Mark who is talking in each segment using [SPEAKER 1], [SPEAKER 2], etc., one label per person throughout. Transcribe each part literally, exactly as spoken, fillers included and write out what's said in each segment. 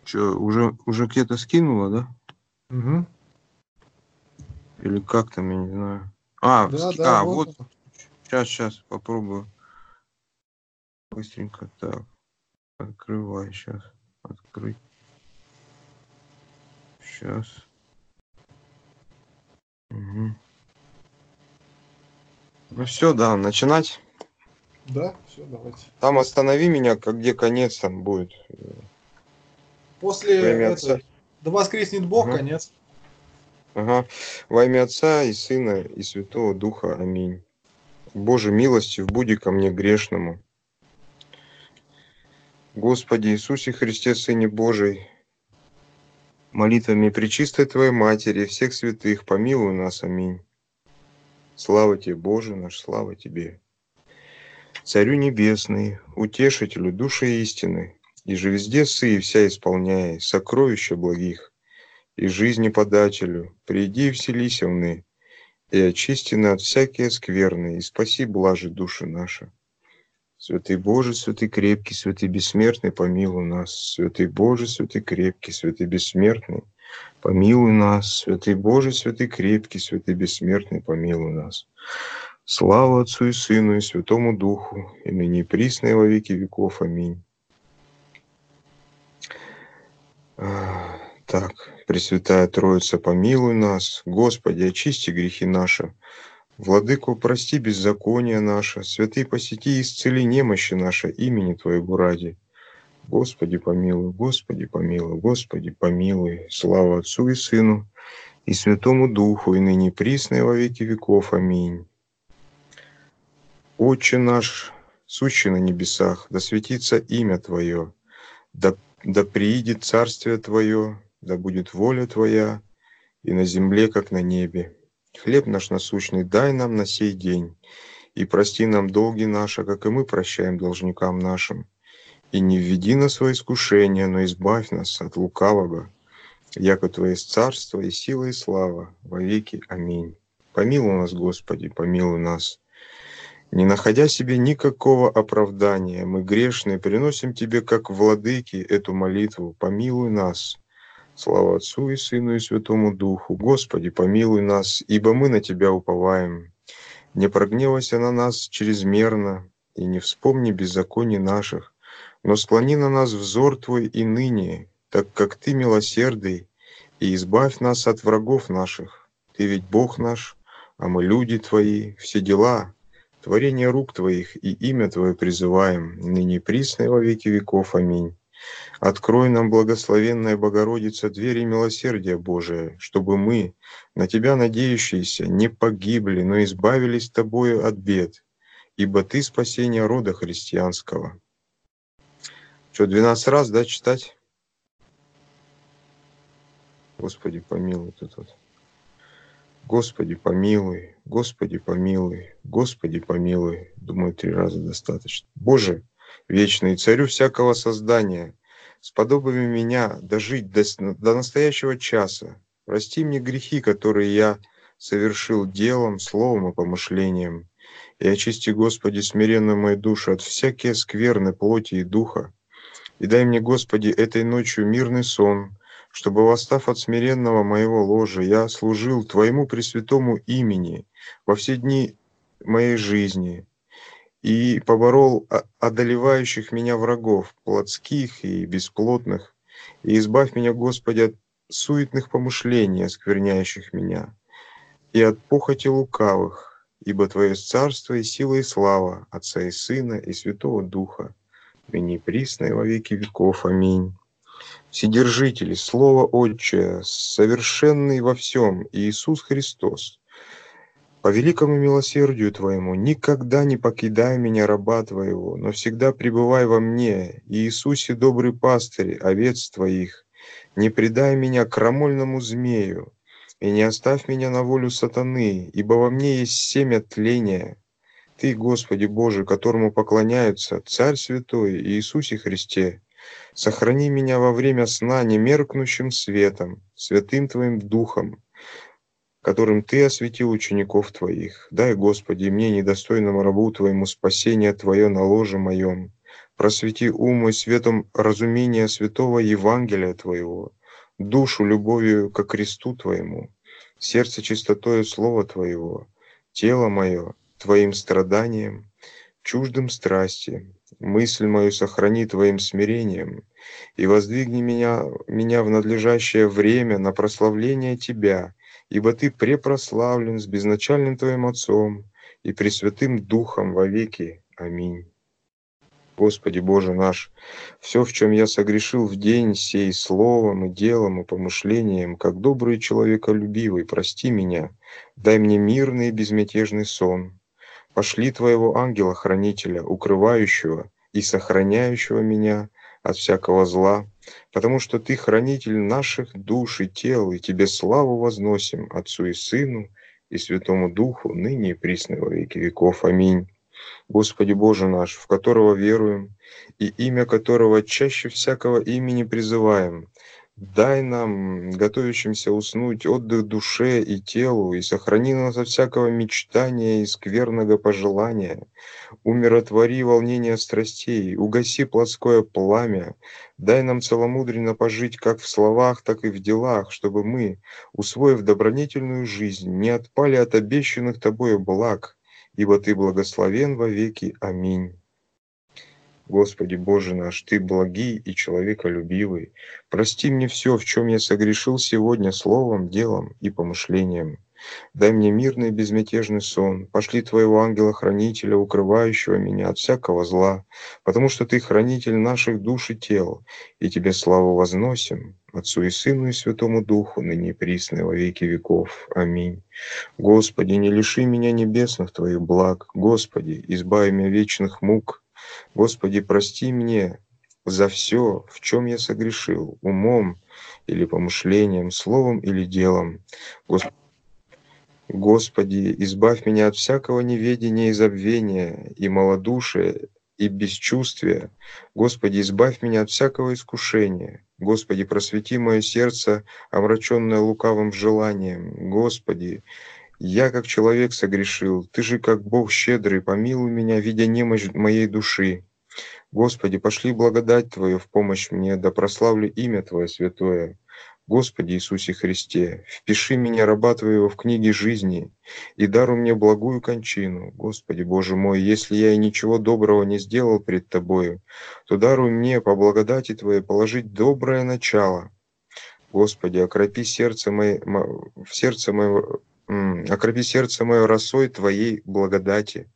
[SPEAKER 1] Че, уже, уже где-то скинула, да?
[SPEAKER 2] Угу.
[SPEAKER 1] Или как там, я не знаю. А,
[SPEAKER 2] Да,
[SPEAKER 1] ски...
[SPEAKER 2] да,
[SPEAKER 1] а
[SPEAKER 2] вот.
[SPEAKER 1] вот. Сейчас, сейчас, попробую. Быстренько так. Открывай сейчас. Открыть. Сейчас. Угу. Ну все, да, начинать.
[SPEAKER 2] Да, все, давайте.
[SPEAKER 1] Там останови меня, как где конец там будет.
[SPEAKER 2] После
[SPEAKER 1] Во имя Отца.
[SPEAKER 2] этой, да воскреснет Бог,
[SPEAKER 1] Ага.
[SPEAKER 2] конец.
[SPEAKER 1] Ага. Во имя Отца и Сына и Святого Духа. Аминь. Боже, милостив, буди ко мне грешному. Господи Иисусе Христе, Сыне Божий, молитвами пречистой Твоей Матери и всех святых, помилуй нас. Аминь. Слава Тебе, Боже наш, слава Тебе. Царю Небесный, утешителю души истины, и же везде сы и вся исполняй, сокровища благих, и жизни подателю, приди и вселися вны, и очистины от всякие скверны, и спаси блажи души наши. Святый Боже, святый крепкий, святый бессмертный, помилуй нас. Святый Боже, святый крепкий, святый бессмертный, помилуй нас. Святый Боже, святый крепкий, святый бессмертный, помилуй нас. Слава Отцу и Сыну и Святому Духу, и ныне и присно и во веки веков. Аминь. Так, Пресвятая Троица, помилуй нас. Господи, очисти грехи наши. Владыко, прости беззаконие наше. Святый, посети и исцели немощи наши имени Твоего ради. Господи, помилуй, Господи, помилуй, Господи, помилуй. Слава Отцу и Сыну и Святому Духу, и ныне и присно и во веки веков. Аминь. Отче наш, сущий на небесах, да светится имя Твое, да, да приидет царствие Твое, да будет воля Твоя, и на земле, как на небе. Хлеб наш насущный дай нам на сей день, и прости нам долги наши, как и мы прощаем должникам нашим. И не введи нас во искушение, но избавь нас от лукавого, яко Твое есть царство и сила и слава во веки. Аминь. Помилуй нас, Господи, помилуй нас. Не находя себе никакого оправдания, мы грешные приносим Тебе, как владыки, эту молитву. Помилуй нас. Слава Отцу и Сыну и Святому Духу. Господи, помилуй нас, ибо мы на Тебя уповаем. Не прогневайся на нас чрезмерно, и не вспомни беззаконий наших, но склони на нас взор Твой и ныне, так как Ты милосердный, и избавь нас от врагов наших. Ты ведь Бог наш, а мы люди Твои, все дела, творение рук Твоих и имя Твое призываем, ныне и присно и во веки веков. Аминь. Открой нам, благословенная Богородица, двери милосердия Божия, чтобы мы, на Тебя надеющиеся, не погибли, но избавились Тобою от бед, ибо Ты спасение рода христианского. Что, двенадцать раз, да, читать? Господи, помилуй тут вот. Господи, помилуй, Господи, помилуй, Господи, помилуй. Думаю, три раза достаточно. Боже, вечный царю всякого создания, сподобами меня дожить до, до настоящего часа. Прости мне грехи, которые я совершил делом, словом и помышлением. И очисти, Господи, смиренную мою душу от всякие скверны плоти и духа. И дай мне, Господи, этой ночью мирный сон, чтобы, восстав от смиренного моего ложа, я служил Твоему пресвятому имени во все дни моей жизни и поборол одолевающих меня врагов, плотских и бесплотных, и избавь меня, Господи, от суетных помышлений, оскверняющих меня, и от похоти лукавых, ибо Твое царство и сила и слава Отца и Сына и Святого Духа, ныне и присно и во веки веков. Аминь. Вседержители, Слово Отче, совершенный во всем, Иисус Христос, по великому милосердию Твоему, никогда не покидай меня, раба Твоего, но всегда пребывай во мне, Иисусе, добрый пастырь, овец Твоих, не предай меня крамольному змею, и не оставь меня на волю сатаны, ибо во мне есть семя тления. Ты, Господи Боже, которому поклоняются, Царь Святой, Иисусе Христе, сохрани меня во время сна немеркнущим светом, святым Твоим Духом, которым Ты осветил учеников Твоих. Дай, Господи, мне, недостойному рабу Твоему, спасение Твое на ложе моем, Просвети ум мой светом разумения святого Евангелия Твоего, душу любовью ко кресту Твоему, сердце чистотою Слова Твоего, тело мое Твоим страданием, чуждым страсти, мысль мою сохрани Твоим смирением, и воздвигни меня, меня в надлежащее время на прославление Тебя, ибо Ты препрославлен с безначальным Твоим Отцом и Пресвятым Духом вовеки. Аминь. Господи Боже наш, все, в чем я согрешил в день сей словом и делом и помышлением, как добрый человеколюбивый, прости меня, дай мне мирный и безмятежный сон. Пошли Твоего ангела-хранителя, укрывающего и сохраняющего меня от всякого зла, потому что Ты хранитель наших душ и тел, и Тебе славу возносим, Отцу и Сыну и Святому Духу, ныне и присно во веки веков. Аминь. Господи Боже наш, в которого веруем, и имя которого чаще всякого имени призываем, дай нам, готовящимся уснуть, отдых душе и телу, и сохрани нас от всякого мечтания и скверного пожелания. Умиротвори волнение страстей, угаси плотское пламя, дай нам целомудренно пожить как в словах, так и в делах, чтобы мы, усвоив добродетельную жизнь, не отпали от обещанных Тобою благ, ибо Ты благословен вовеки. Аминь. Господи Боже наш, Ты благий и человеколюбивый. Прости мне все, в чем я согрешил сегодня словом, делом и помышлением. Дай мне мирный и безмятежный сон. Пошли Твоего ангела-хранителя, укрывающего меня от всякого зла, потому что Ты хранитель наших душ и тел, и Тебе славу возносим, Отцу и Сыну и Святому Духу, ныне и присно и во веки веков. Аминь. Господи, не лиши меня небесных Твоих благ. Господи, избави меня вечных мук. Господи, прости мне за все, в чем я согрешил, умом или помышлением, словом или делом. Господи, Господи, избавь меня от всякого неведения и забвения, и малодушия, и бесчувствия. Господи, избавь меня от всякого искушения. Господи, просвети мое сердце, омраченное лукавым желанием. Господи, я как человек согрешил, Ты же как Бог щедрый, помилуй меня, видя немощь моей души. Господи, пошли благодать Твою в помощь мне, да прославлю имя Твое святое. Господи Иисусе Христе, впиши меня, раба Твоего, в книги жизни, и даруй мне благую кончину. Господи Боже мой, если я и ничего доброго не сделал пред Тобою, то даруй мне по благодати Твоей положить доброе начало. Господи, окропи сердце мое, в сердце мое, окропи сердце мое росой Твоей благодати.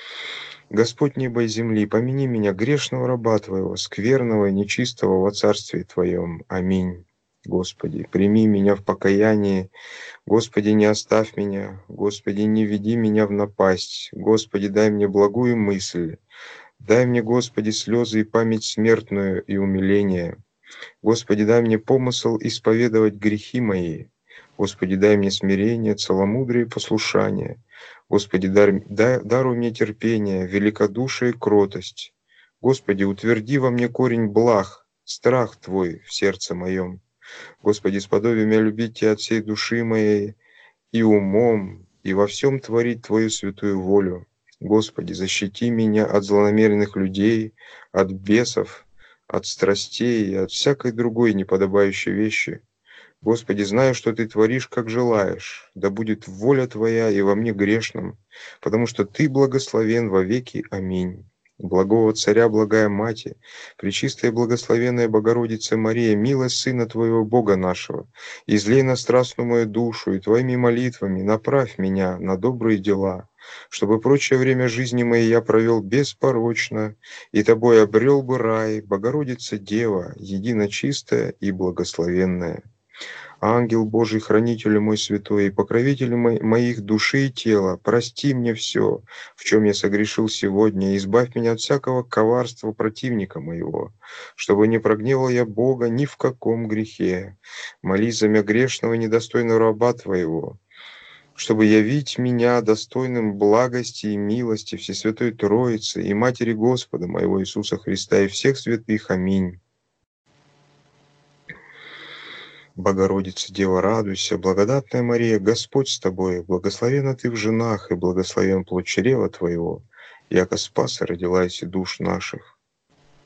[SPEAKER 1] Господь неба и земли, помяни меня, грешного раба Твоего, скверного и нечистого во Царстве Твоем. Аминь. Господи, прими меня в покаянии. Господи, не оставь меня. Господи, не веди меня в напасть. Господи, дай мне благую мысль. Дай мне, Господи, слезы и память смертную и умиление. Господи, дай мне помысл исповедовать грехи мои. Господи, дай мне смирение, целомудрие и послушание. Господи, дай, дай, даруй мне терпение, великодушие и кротость. Господи, утверди во мне корень благ, страх Твой в сердце моем. Господи, сподоби меня любить Тебя от всей души моей и умом, и во всем творить Твою святую волю. Господи, защити меня от злонамеренных людей, от бесов, от страстей и от всякой другой неподобающей вещи. Господи, знаю, что Ты творишь, как желаешь, да будет воля Твоя и во мне грешном, потому что Ты благословен вовеки. Аминь. Благого Царя, благая Мати, Пречистая и благословенная Богородица Мария, милость Сына Твоего Бога нашего, излей на страстную мою душу и Твоими молитвами направь меня на добрые дела, чтобы прочее время жизни моей я провел беспорочно, и Тобой обрел бы рай, Богородица Дева, едино чистая и благословенная. Ангел Божий, хранитель мой святой и покровитель мо- моих души и тела, прости мне все, в чем я согрешил сегодня, и избавь меня от всякого коварства противника моего, чтобы не прогневал я Бога ни в каком грехе. Молись за меня грешного и недостойного раба Твоего, чтобы явить меня достойным благости и милости Всесвятой Троицы и Матери Господа моего Иисуса Христа и всех святых. Аминь. Богородица, Дева, радуйся, благодатная Мария, Господь с тобой, благословена ты в женах, и благословен плод чрева твоего, яко спаса родилась и душ наших.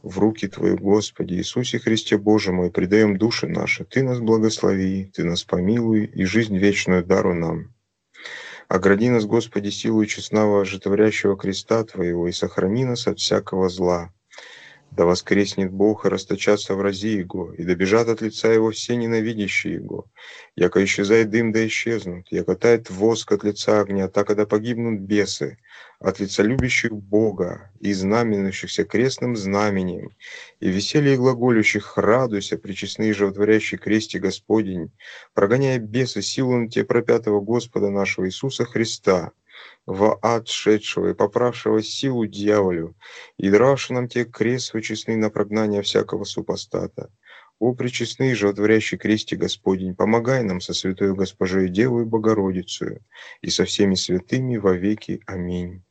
[SPEAKER 1] в руки Твои, Господи, Иисусе Христе Боже мой, предаем души наши. Ты нас благослови, Ты нас помилуй, и жизнь вечную даруй нам. Огради нас, Господи, силою честного ожитворящего креста Твоего, и сохрани нас от всякого зла. Да воскреснет Бог, и расточатся врази Его, и добежат от лица Его все ненавидящие Его. Яко исчезает дым, да исчезнут, яко тает воск от лица огня, так когда погибнут бесы от лица любящих Бога и знаменующихся крестным знамением, и веселье глаголющих радуйся, причестные животворящий кресте Господень, прогоняя бесы силу на те пропятого Господа нашего Иисуса Христа, во ад шедшего и поправшего силу дьяволю, и дравши нам те крест честный на прогнание всякого супостата. О, пречестный животворящий кресте Господень, помогай нам со святою Госпожою Девой Богородицею и со всеми святыми вовеки. Аминь.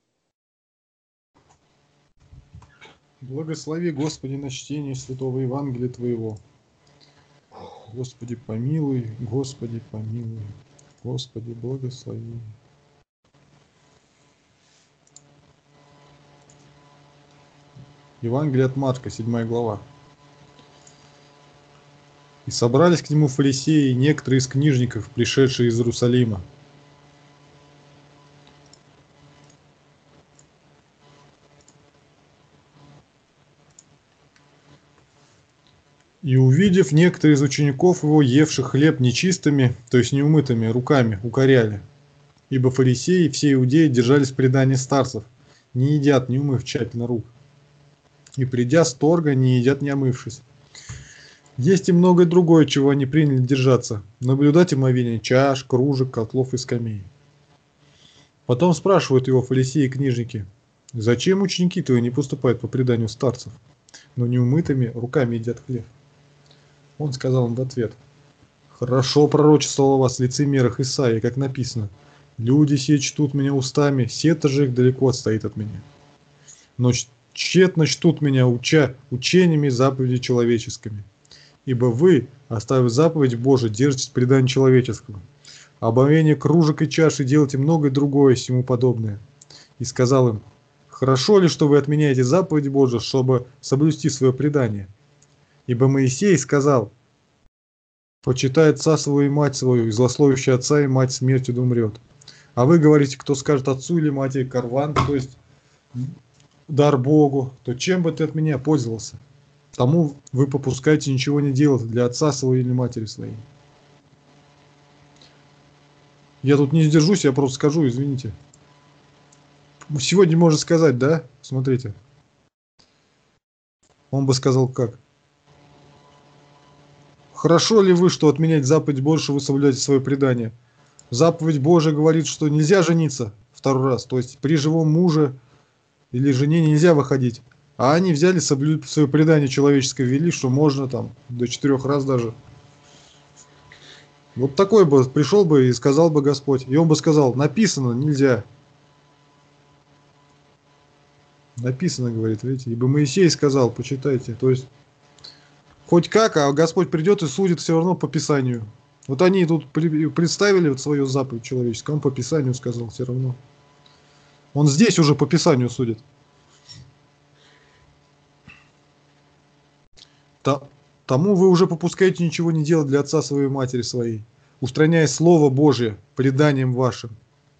[SPEAKER 2] Благослови, Господи, на чтение Святого Евангелия Твоего. Господи, помилуй, Господи, помилуй, Господи, благослови. Евангелие от Марка, седьмая глава. «И собрались к нему фарисеи и некоторые из книжников, пришедшие из Иерусалима. И, увидев некоторые из учеников его, евших хлеб нечистыми, то есть неумытыми руками, укоряли. Ибо фарисеи и все иудеи держались предания старцев, не едят, не умыв тщательно рук. И, придя с торга, не едят, не омывшись. Есть и многое другое, чего они приняли держаться, наблюдать омовение чаш, кружек, котлов и скамей. Потом спрашивают его фарисеи и книжники: зачем ученики твои не поступают по преданию старцев, но неумытыми руками едят хлеб? Он сказал им в ответ: хорошо пророчествовал о вас в лицемерах Исаия, как написано: люди сие чтут меня устами, сето же их далеко отстоит от меня. Но тщетно чтут меня, уча учениями заповедей человеческими. Ибо вы, оставив заповедь Божию, держитесь предания человеческого. Омовение кружек и чаши делайте многое другое сему подобное. И сказал им: хорошо ли, что вы отменяете заповедь Божию, чтобы соблюсти свое предание? Ибо Моисей сказал: почитай отца своего и мать свою, и злословящий отца и мать смертью да умрет. А вы говорите, кто скажет отцу или матери карван, то есть дар Богу, то чем бы ты от меня пользовался? Тому вы попускаете ничего не делать для отца своего или матери своей. Я тут не сдержусь, я просто скажу, извините. Сегодня можно сказать, да? Смотрите. Он бы сказал как? Хорошо ли вы, что отменять заповедь больше вы соблюдаете свое предание? Заповедь Божия говорит, что нельзя жениться второй раз, то есть при живом муже или жене нельзя выходить. А они взяли, соблюдали свое предание человеческое, ввели, что можно там до четырех раз даже. Вот такой бы пришел бы и сказал бы Господь. И он бы сказал: написано, нельзя. Написано, говорит, видите. Ибо Моисей сказал, почитайте. То есть, хоть как, а Господь придет и судит все равно по Писанию. Вот они тут представили вот свою заповедь человеческую, он по Писанию сказал все равно. Он здесь уже по Писанию судит. Тому вы уже попускаете ничего не делать для отца своей и матери своей, устраняя Слово Божие преданием вашим.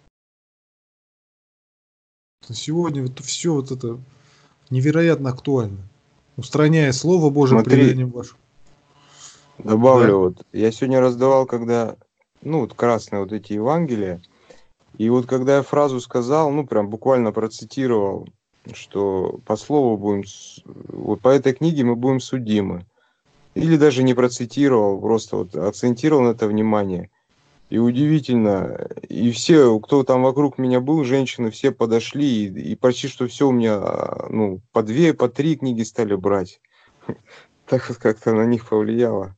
[SPEAKER 2] Сегодня вот все вот это невероятно актуально. Устраняя Слово Божие
[SPEAKER 1] Смотри,
[SPEAKER 2] преданием вашим.
[SPEAKER 1] Добавлю,
[SPEAKER 2] Да?
[SPEAKER 1] вот я сегодня раздавал, когда, ну, вот красные вот эти Евангелия, и вот когда я фразу сказал, ну, прям буквально процитировал, что по слову будем, вот по этой книге мы будем судимы. Или даже не процитировал, просто вот акцентировал на это внимание. И удивительно, и все, кто там вокруг меня был, женщины, все подошли, и, и почти что все у меня, ну, по две, по три книги стали брать. Так вот как-то на них повлияло.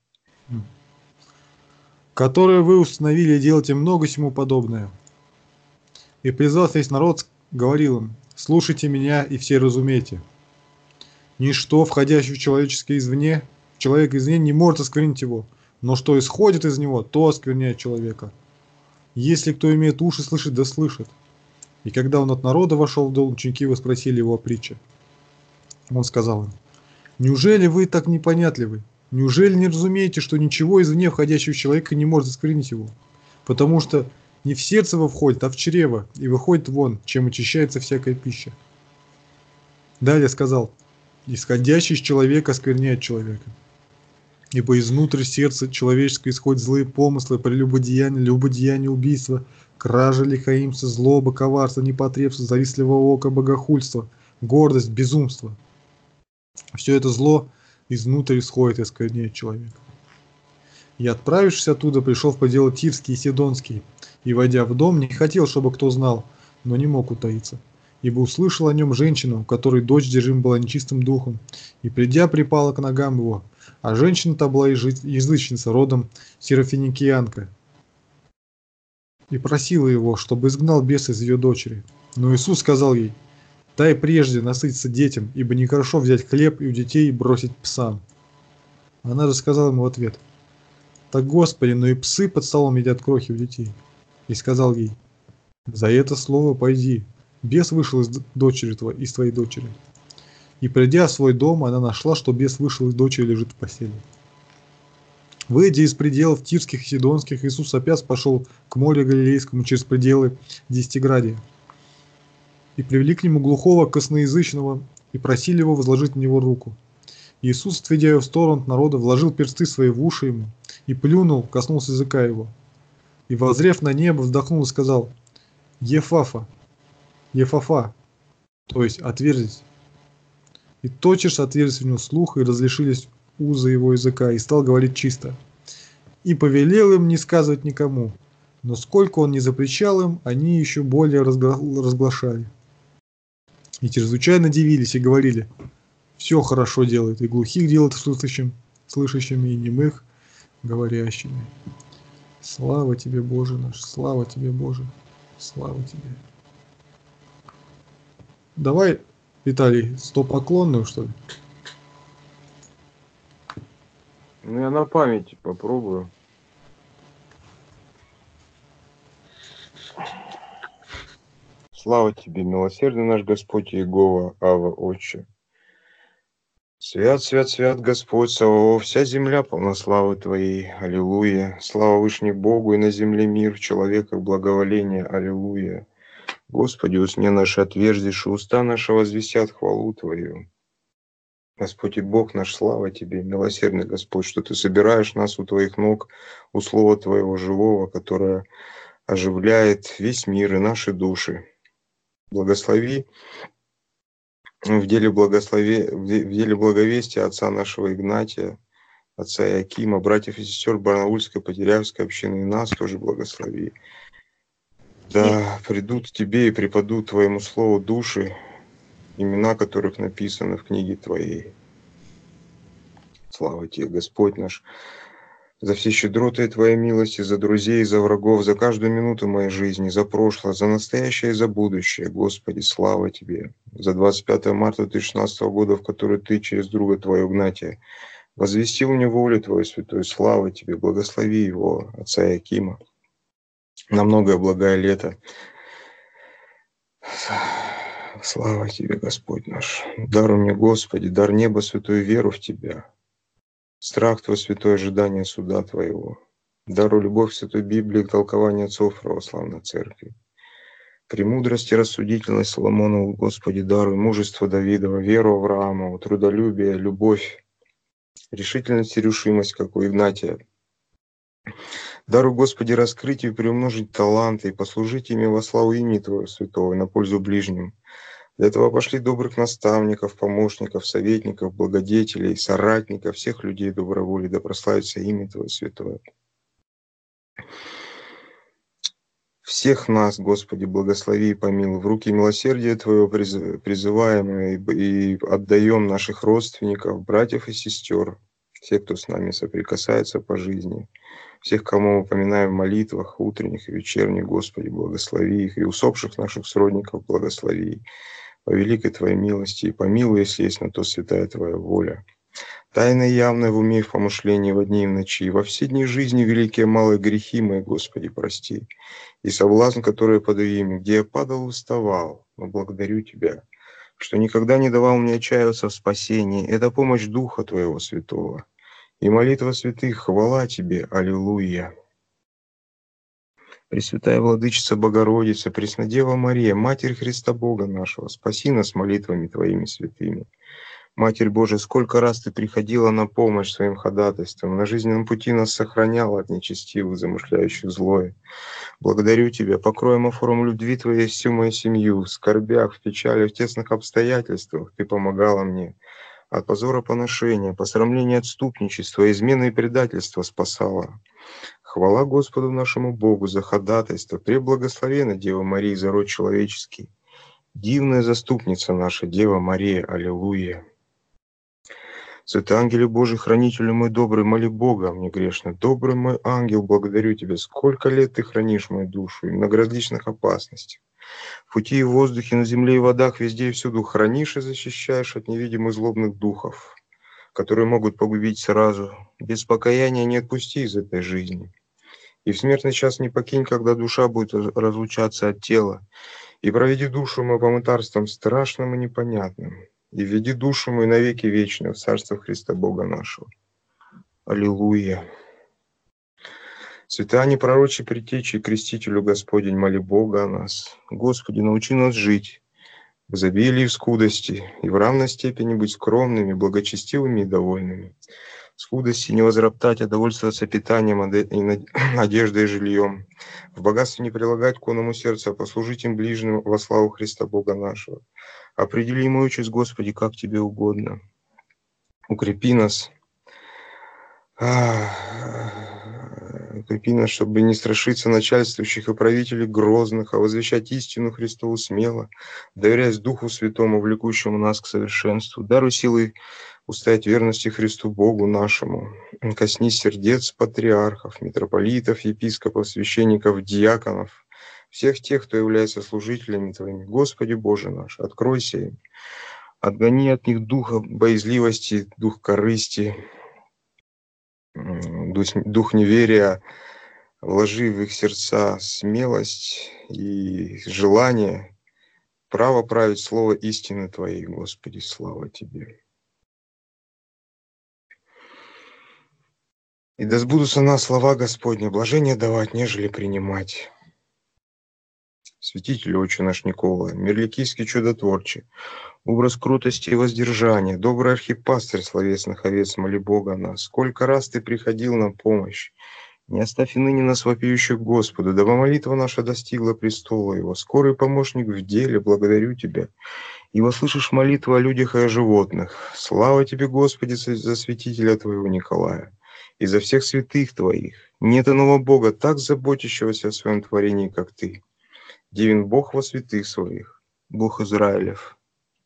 [SPEAKER 2] Которые вы установили, делайте много сему подобное. И призвав весь народ, говорил им: слушайте меня и все разумейте. Ничто, входящее в человеческое извне, человек извне не может осквернить его, но что исходит из него, то оскверняет человека. Если кто имеет уши слышать, да слышит. И когда он от народа вошел в дом, ученики его спросили его о притче. Он сказал им: Неужели вы так непонятливы? Неужели не разумеете, что ничего извне входящего человека не может осквернить его? Потому что не в сердце его входит, а в чрево, и выходит вон, чем очищается всякая пища. Далее сказал: исходящий из человека оскверняет человека. Ибо изнутрь сердца человеческого исходят злые помыслы, прелюбодеяние, любодеяние, убийство, кража, лихаимство, злоба, коварство, непотребство, завистливое око, богохульство, гордость, безумство. Все это зло изнутрь исходит и оскверняет человека. И, отправившись оттуда, пришел в пределы Тирские и Сидонские, и, войдя в дом, не хотел, чтобы кто знал, но не мог утаиться, ибо услышал о нем женщину, у которой дочь держим была нечистым духом, и, придя, припала к ногам его, а женщина-то была язычница, родом серафиникиянка, и просила его, чтобы изгнал беса из ее дочери. Но Иисус сказал ей: дай прежде насытиться детям, ибо нехорошо взять хлеб и у детей бросить псам. Она же сказала ему в ответ: так, Господи, но и псы под столом едят крохи у детей. И сказал ей: за это слово пойди, бес вышел из дочери твоей, из твоей дочери. И, придя в свой дом, она нашла, что бес вышел из дочери, лежит в постели. Выйдя из пределов Тирских и Сидонских, Иисус опять пошел к морю Галилейскому через пределы Десятиградия. И привели к нему глухого косноязычного, и просили его возложить на него руку. Иисус, отведя его в сторону от народа, вложил персты свои в уши ему, и плюнул, коснулся языка его. И, воззрев на небо, вздохнул и сказал: Ефафа, Ефафа, то есть отверзись. И тотчас отверзись у него слух, и разрешились узы его языка, и стал говорить чисто. И повелел им не сказывать никому, но сколько он не запрещал им, они еще более разгла... разглашали. И чрезвычайно дивились и говорили: все хорошо делает, и глухих делает слышащим, слышащими, и немых говорящими. Слава тебе, Боже наш, слава тебе, Боже, слава тебе. Давай, Виталий, стопоклонную, что ли?
[SPEAKER 1] Ну, я на память попробую. Слава тебе, милосердный наш Господь Иегова, Ава, Отче. Свят, свят, свят Господь Саваоф, вся земля полна славы Твоей, аллилуйя. Слава Вышней Богу, и на земле мир, в человеках благоволение, аллилуйя. Господи, усне наши отверзишь, и уста наши возвестят хвалу Твою. Господь и Бог наш, слава Тебе, милосердный Господь, что Ты собираешь нас у Твоих ног, у Слова Твоего живого, которое оживляет весь мир и наши души. Благослови в деле, благослови, в деле благовестия отца нашего Игнатия, отца Иакима, братьев и сестер Барнаульской, Потерявской общины, и нас тоже благослови. Да придут к Тебе и преподут Твоему Слову души, имена которых написаны в книге Твоей. Слава Тебе, Господь наш, за все щедроты Твоей милости, за друзей, за врагов, за каждую минуту моей жизни, за прошлое, за настоящее и за будущее. Господи, слава Тебе. За двадцать пятое марта две тысячи шестнадцатого года, в который Ты через друга Твоего Игнатия возвестил мне волю Твою святую. Слава Тебе, благослови его, отца Иакима, на многое благое лето. Слава Тебе, Господь наш. Даруй мне, Господи, дар неба, святую веру в Тебя. Страх Твой, святое ожидание суда Твоего. Даруй любовь к Святой Библии, к толкованию отцов православной церкви. Премудрость и рассудительность Соломонову, Господи, даруй мужество Давидова, веру Авраамову, трудолюбие, любовь, решительность и решимость, как у Игнатия. Даруй, Господи, раскрыть и приумножить таланты и послужить ими во славу имени Твоего святого и на пользу ближним. Для этого пошли добрых наставников, помощников, советников, благодетелей, соратников, всех людей доброй воли, да прославится имя Твое святое. Всех нас, Господи, благослови и помилуй. В руки милосердия Твоего призываем и отдаем наших родственников, братьев и сестер, всех, кто с нами соприкасается по жизни, всех, кому мы упоминаем в молитвах утренних и вечерних, Господи, благослови их, и усопших наших сродников благослови. По великой Твоей милости и помилуй, если есть на то святая Твоя воля. Тайно и явно в уме и в помышлении во дни и в ночи, во все дни жизни великие малые грехи мои, Господи, прости. И соблазн, который я подаю им, где я падал и вставал, но благодарю Тебя, что никогда не давал мне отчаиваться в спасении. Это помощь Духа Твоего Святого. И молитва святых, хвала Тебе, аллилуйя. Пресвятая Владычица Богородица, Преснодева Мария, Матерь Христа Бога нашего, спаси нас молитвами Твоими святыми. Матерь Божия, сколько раз Ты приходила на помощь своим ходатайством, на жизненном пути нас сохраняла от нечестивых, замышляющих злое. Благодарю Тебя, покроем офором любви Твоей всю мою семью, в скорбях, в печали, в тесных обстоятельствах Ты помогала мне. От позора поношения, посрамления отступничества, измены и предательства спасала. Хвала Господу нашему Богу за ходатайство, преблагословенна Дева Мария за род человеческий. Дивная заступница наша, Дева Мария, аллилуйя. Святой ангеле Божий, хранителю мой добрый, моли Бога мне грешно. Добрый мой ангел, благодарю Тебя, сколько лет Ты хранишь мою душу и в многоразличных опасностях. В пути и в воздухе, на земле и водах, везде и всюду хранишь и защищаешь от невидимых злобных духов, которые могут погубить сразу. Без покаяния не отпусти из этой жизни. И в смертный час не покинь, когда душа будет разлучаться от тела. И проведи душу мою по мытарствам страшным и непонятным. И введи душу мою навеки вечную в Царство Христа Бога нашего. Аллилуйя. Святая непророчий предтечи и крестителю Господень, моли Бога о нас. Господи, научи нас жить в изобилии и в скудости, и в равной степени быть скромными, благочестивыми и довольными. В скудости не возроптать, а довольствоваться питанием, одеждой и жильем. В богатстве не прилагать к оному сердцу, а послужить им ближним во славу Христа Бога нашего. Определи мою участь, Господи, как Тебе угодно. Укрепи нас, укрепи нас, чтобы не страшиться начальствующих и правителей грозных, а возвещать истину Христову смело, доверяясь Духу Святому, влекущему нас к совершенству. Даруй силы устоять верности Христу Богу нашему. Коснись сердец патриархов, митрополитов, епископов, священников, диаконов, всех тех, кто является служителями Твоими. Господи Боже наш, откройся им. Отгони от них дух боязливости, дух корысти, дух неверия. Вложи в их сердца смелость и желание право править слово истины Твоей, Господи, слава Тебе. И да сбудутся нас слова Господни, блажение давать, нежели принимать. Святитель Отче наш Никола, мирликийский чудотворче, образ крутости и воздержания, добрый архипастырь словесных овец, моли Бога о нас. Сколько раз Ты приходил на помощь, не оставь и ныне нас вопиющих Господу, дабы молитва наша достигла престола Его. Скорый помощник в деле, благодарю Тебя, и вослышишь молитву о людях и о животных. Слава Тебе, Господи, за святителя Твоего Николая и за всех святых Твоих. Нет иного Бога, так заботящегося о своем творении, как Ты. Дивен Бог во святых Своих, Бог Израилев.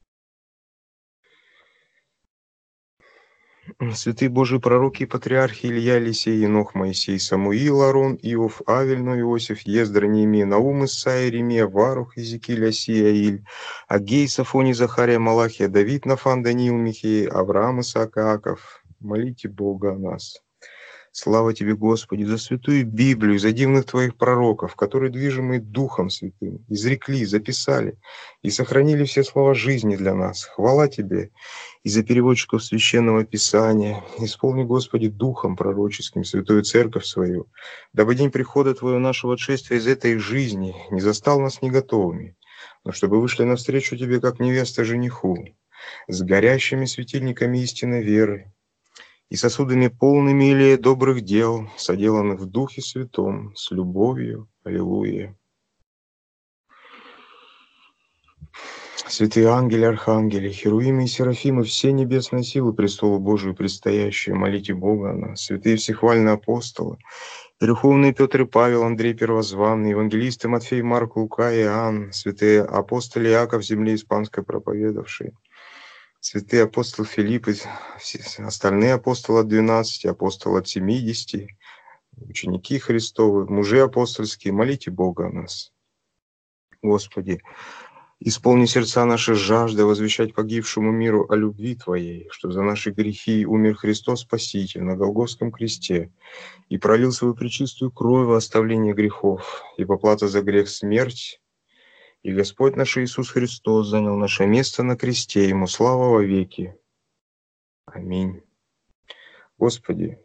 [SPEAKER 1] Святые Божии пророки и патриархи Илья, Елисей, Енох, Моисей, Самуил, Аарон, Иов, Авель, Но, Иосиф, Ездра, Неемия, Наум, Исаия, Иеремия, Варух, Иезекииль, Осия, Иль, Агей, Сафоний, Захария, Малахия, Давид, Нафан, Даниил, Михей, Авраам, Исаак, Иаков. Молите Бога о нас. Слава Тебе, Господи, за святую Библию, за дивных Твоих пророков, которые, движимые Духом Святым, изрекли, записали и сохранили все слова жизни для нас. Хвала Тебе и за переводчиков Священного Писания. Исполни, Господи, Духом пророческим Святую Церковь Свою, дабы день прихода Твоего нашего отшествия из этой жизни не застал нас не готовыми, но чтобы вышли навстречу Тебе, как невеста жениху, с горящими светильниками истинной веры, и сосудами полными или добрых дел, соделанных в Духе Святом, с любовью. Аллилуйя. Святые ангели, архангели, херувимы и серафимы, все небесные силы престолу Божию предстоящие, молите Бога о нас. Святые всехвальные апостолы, верховные Петр и Павел, Андрей Первозванный, евангелисты Матфей, Марк, Лука и Иоанн, святые апостолы Иаков, земле испанской проповедавшие, святые апостол Филипп и остальные апостолы от двенадцати, апостолы от семидесяти, ученики Христовы, мужи апостольские, молите Бога о нас. Господи, исполни сердца наши жажды возвещать погибшему миру о любви Твоей, что за наши грехи умер Христос Спаситель на Голгофском кресте и пролил свою пречистую кровь во оставление грехов, и поплата за грех смерть, И Господь наш Иисус Христос занял наше место на кресте, Ему слава во веки. Аминь. Господи,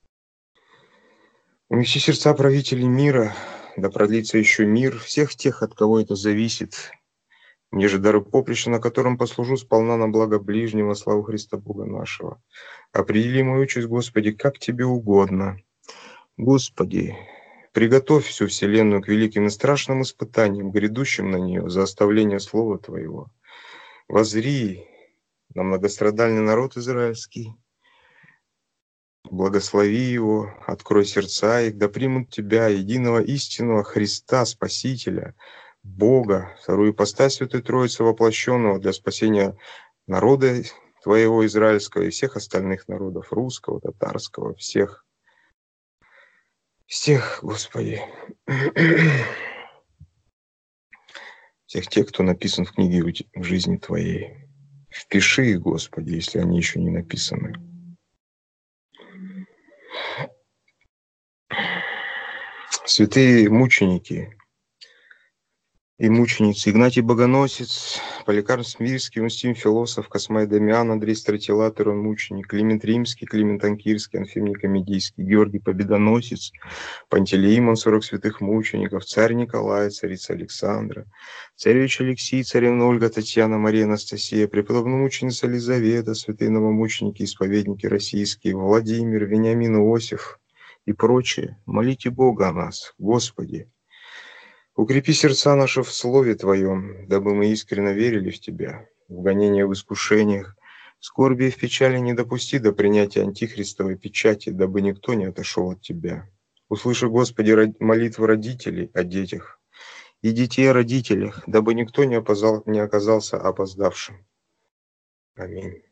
[SPEAKER 1] умягчи сердца правителей мира, да продлится еще мир всех тех, от кого это зависит. Мне же даруй поприще, на котором послужу сполна на благо ближнего, славу Христа Бога нашего. Определи мою участь, Господи, как Тебе угодно. Господи, приготовь всю вселенную к великим и страшным испытаниям, грядущим на нее за оставление Слова Твоего. Воззри на многострадальный народ израильский, благослови его, открой сердца их, да примут Тебя, единого истинного Христа, Спасителя, Бога, вторую ипостась Святой Троицы воплощенного для спасения народа Твоего израильского и всех остальных народов, русского, татарского, всех, всех, Господи, всех тех, кто написан в книге в жизни Твоей. Впиши их, Господи, если они еще не написаны. Святые мученики и мученицы Игнатий Богоносец, Поликарп Смирский, Устим Философ, Космай Дамиан, Андрей Стратилатор, он мученик, Климент Римский, Климент Анкирский, Анфим Никомедийский, Георгий Победоносец, Пантелеимон, сорок святых мучеников, царь Николай, царица Александра, царевич Алексий, царевна Ольга, Татьяна, Мария, Анастасия, преподобная мученица Елизавета, святые новомученики, исповедники российские, Владимир, Вениамин, Иосиф и прочие. Молите Бога о нас, Господи. Укрепи сердца наши в Слове Твоем, дабы мы искренне верили в Тебя, в гонениях, в искушениях, в скорби и в печали не допусти до принятия антихристовой печати, дабы никто не отошел от Тебя. Услыши, Господи, молитвы родителей о детях и детей о родителях, дабы никто не, опоздал, не оказался опоздавшим. Аминь.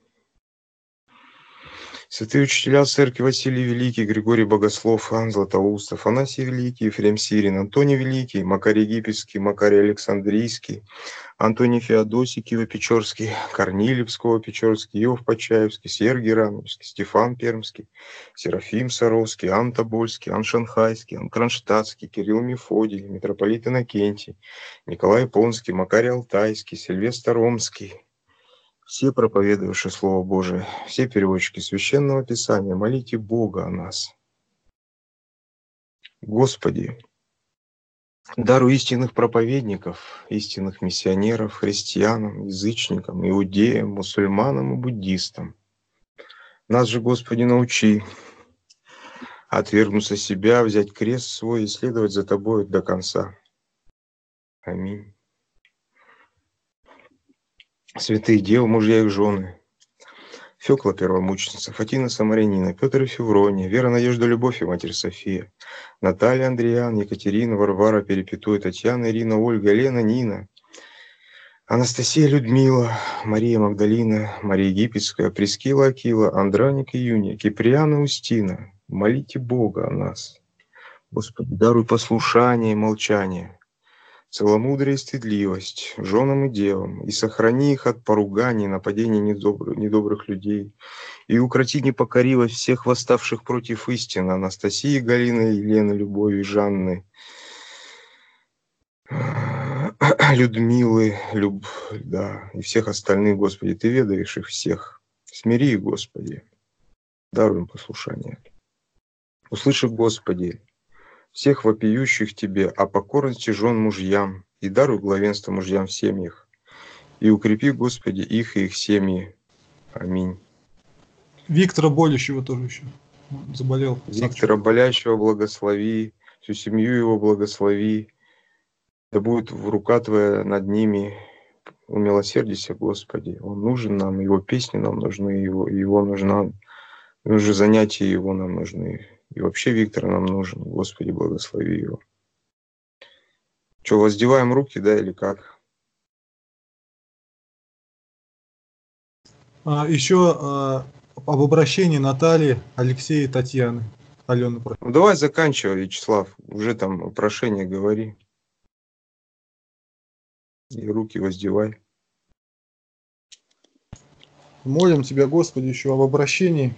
[SPEAKER 1] Святые учителя церкви Василий Великий, Григорий Богослов, Иоанн Златоуст, Афанасий Великий, Ефрем Сирин, Антоний Великий, Макарий Египетский, Макарий Александрийский, Антоний Феодосий Киево-Печорский, Корнилий Псково-Печорский, Иов Почаевский, Сергий Рамовский, Стефан Пермский, Серафим Саровский, Ан Тобольский, Ан Шанхайский, Ан Кронштадтский, Кирилл Мефодий, митрополит Иннокентий, Николай Понский, Макарий Алтайский, Сильвестр Омский. Все проповедующие Слово Божие, все переводчики Священного Писания, молите Бога о нас. Господи, даруй истинных проповедников, истинных миссионеров, христианам, язычникам, иудеям, мусульманам и буддистам. Нас же, Господи, научи отвергнуться себя, взять крест свой и следовать за Тобой до конца. Аминь. Святые девы, мужья их жены, Фёкла первомученица, Фатина Самарянина, Петр и Феврония, Вера, Надежда, Любовь и Матерь София, Наталья, Андриан, Екатерина, Варвара, Перепетуя, Татьяна, Ирина, Ольга, Лена, Нина, Анастасия, Людмила, Мария Магдалина, Мария Египетская, Прескила, Акила, Андраник и Юния, Киприана, Устина. Молите Бога о нас. Господи, даруй послушание и молчание, целомудрие и стыдливость женам и девам, и сохрани их от поруганий, нападений недобрых, недобрых людей, и укроти непокоривость всех восставших против истины, Анастасии, Галины, Елены, Любови, Жанны, Людмилы, Люб... да, и всех остальных, Господи, Ты ведаешь их всех. Смири их, Господи, даруй им послушание. Услыши, Господи, всех вопиющих Тебе о покорности жен мужьям, и даруй главенство мужьям в семьях, и укрепи, Господи, их и их семьи. Аминь.
[SPEAKER 2] Виктора Болящего тоже еще заболел.
[SPEAKER 1] Виктора Болящего благослови, всю семью его благослови, да будет рука Твоя над ними, умилосердися, Господи. Он нужен нам, его песни нам нужны, его, его нужна, уже занятия его нам нужны. И вообще Виктор нам нужен. Господи, благослови его. Что, воздеваем руки, да, или как?
[SPEAKER 2] А, еще а, об обращении Натальи, Алексея и Татьяны. Алены.
[SPEAKER 1] Ну, давай заканчивай, Вячеслав. Уже там прошение говори. И руки воздевай.
[SPEAKER 2] Молим Тебя, Господи, еще об обращении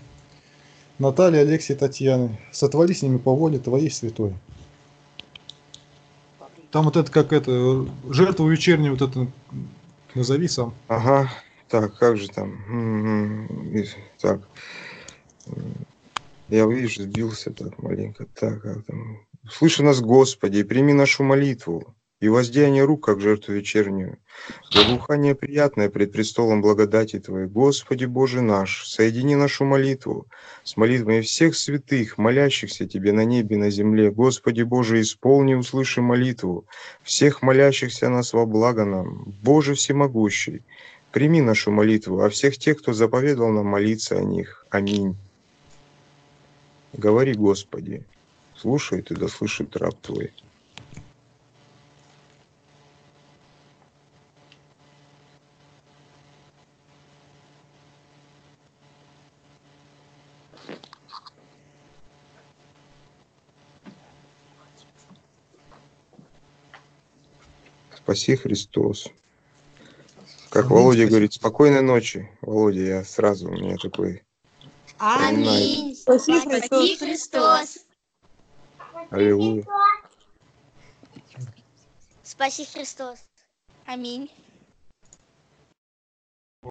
[SPEAKER 2] Натальи, Алексея и Татьяны. Сотвори с ними по воле Твоей святой. Там вот это как это, жертву вечернюю вот это назови сам.
[SPEAKER 1] Ага, так, как же там? М, и- Так, м, я, видишь, сбился так маленько. Так, как там? Слыши нас, Господи, и прими нашу молитву, и воздеяние рук, как жертву вечернюю. Благоухание приятное пред престолом благодати Твоей. Господи Боже наш, соедини нашу молитву с молитвами всех святых, молящихся Тебе на небе и на земле. Господи Боже, исполни, услыши молитву всех молящихся нас во благо нам. Боже всемогущий, прими нашу молитву, а всех тех, кто заповедал нам молиться о них. Аминь. Говори, Господи, слушает и да слышит раб Твой. Спаси Христос. Как
[SPEAKER 2] Аминь,
[SPEAKER 1] Володя
[SPEAKER 2] спасибо.
[SPEAKER 1] говорит, спокойной ночи. Володя, я сразу, у меня такой вспоминаю.
[SPEAKER 3] Аминь.
[SPEAKER 4] Спаси
[SPEAKER 3] Спаси Христос.
[SPEAKER 1] Аллилуйя.
[SPEAKER 3] Спаси Христос. Аминь.